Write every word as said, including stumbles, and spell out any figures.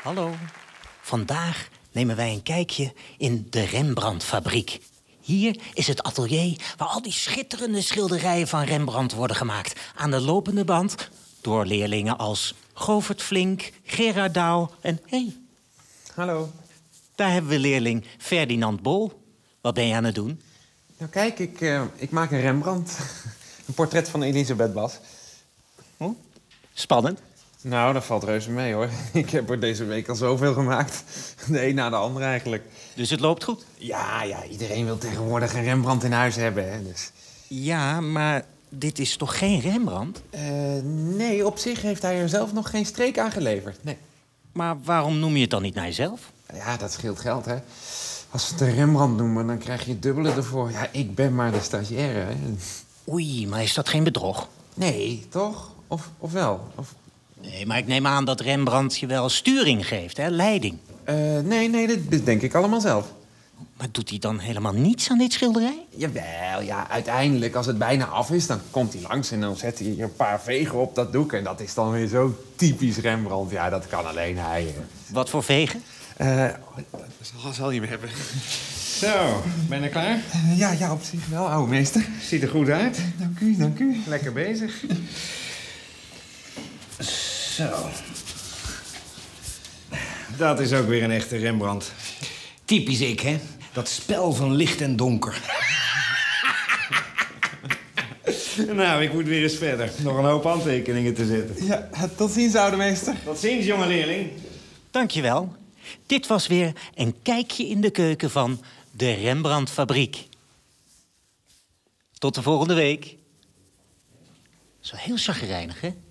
Hallo. Vandaag nemen wij een kijkje in de Rembrandtfabriek. Hier is het atelier waar al die schitterende schilderijen van Rembrandt worden gemaakt. Aan de lopende band door leerlingen als Govert Flink, Gerard Douw en... Hey, Hallo. daar hebben we leerling Ferdinand Bol. Wat ben je aan het doen? Nou kijk, ik, uh, ik maak een Rembrandt. Een portret van Elisabeth Bas. Oh, spannend. Nou, dat valt reuze mee, hoor. Ik heb er deze week al zoveel gemaakt. De een na de ander eigenlijk. Dus het loopt goed? Ja, ja, iedereen wil tegenwoordig een Rembrandt in huis hebben, hè. Dus... Ja, maar dit is toch geen Rembrandt? Uh, nee, op zich heeft hij er zelf nog geen streek aan geleverd. Nee. Maar waarom noem je het dan niet naar jezelf? Ja, dat scheelt geld, hè. Als ze het een Rembrandt noemen, dan krijg je het dubbele ervoor. Ja, ik ben maar de stagiaire, hè. Oei, maar is dat geen bedrog? Nee, toch? Of, of wel? Of... Nee, maar ik neem aan dat Rembrandt je wel sturing geeft, hè? Leiding. Uh, nee, nee, dit, dit denk ik allemaal zelf. Maar doet hij dan helemaal niets aan dit schilderij? Jawel, ja, uiteindelijk, als het bijna af is, dan komt hij langs en dan zet hij een paar vegen op dat doek. En dat is dan weer zo typisch Rembrandt. Ja, dat kan alleen hij. Wat voor vegen? Uh, dat zal je hem hebben. Zo, ben je er klaar? Uh, ja, ja, op zich wel, oude meester. Ziet er goed uit. Dank u, dank u. Lekker bezig. Zo. Dat is ook weer een echte Rembrandt. Typisch ik, hè? Dat spel van licht en donker. Nou, ik moet weer eens verder. Nog een hoop handtekeningen te zetten. Ja, tot ziens, oude meester. Tot ziens, jonge leerling. Dankjewel. Dit was weer een kijkje in de keuken van de Rembrandtfabriek. Tot de volgende week. Zo heel chagrijnig, hè?